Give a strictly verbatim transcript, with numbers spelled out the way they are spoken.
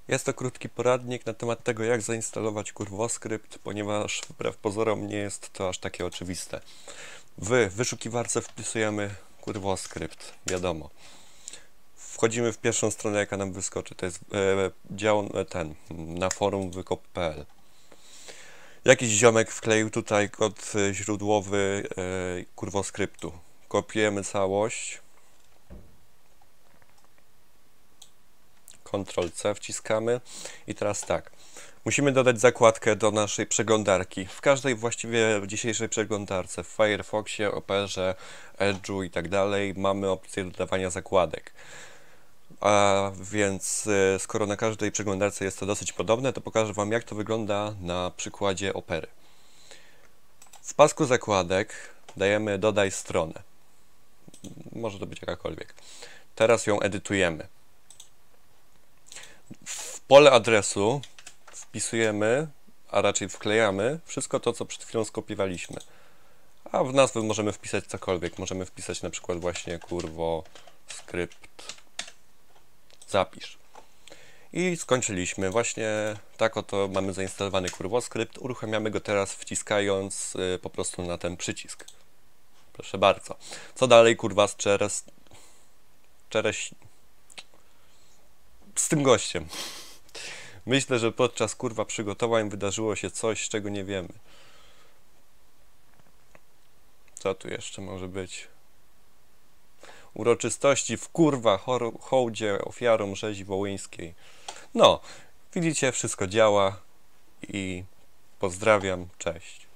Jest to krótki poradnik na temat tego, jak zainstalować kurwoskrypt, ponieważ wbrew pozorom nie jest to aż takie oczywiste. W wyszukiwarce wpisujemy kurwoskrypt, wiadomo. Wchodzimy w pierwszą stronę, jaka nam wyskoczy, to jest e, dział ten, na forum wykop kropka p l. Jakiś ziomek wkleił tutaj kod źródłowy e, kurwoskryptu. Kopiujemy całość. kontrol C wciskamy i teraz tak, musimy dodać zakładkę do naszej przeglądarki. W każdej właściwie w dzisiejszej przeglądarce, w Firefoxie, Operze, Edge'u i tak dalej mamy opcję dodawania zakładek. A więc skoro na każdej przeglądarce jest to dosyć podobne, to pokażę Wam, jak to wygląda na przykładzie Opery. W pasku zakładek dajemy dodaj stronę. Może to być jakakolwiek. Teraz ją edytujemy. W pole adresu wpisujemy, a raczej wklejamy wszystko to, co przed chwilą skopiowaliśmy. A w nazwę możemy wpisać cokolwiek. Możemy wpisać na przykład właśnie kurwo skrypt zapisz. I skończyliśmy. Właśnie tak oto mamy zainstalowany kurwoskrypt. Uruchamiamy go teraz wciskając y, po prostu na ten przycisk. Proszę bardzo. Co dalej kurwa z czeres... czereś... z tym gościem. Myślę, że podczas kurwa przygotowań wydarzyło się coś, czego nie wiemy. Co tu jeszcze może być? Uroczystości w kurwa hołdzie ofiarom rzezi wołyńskiej. No, widzicie, wszystko działa i pozdrawiam, cześć.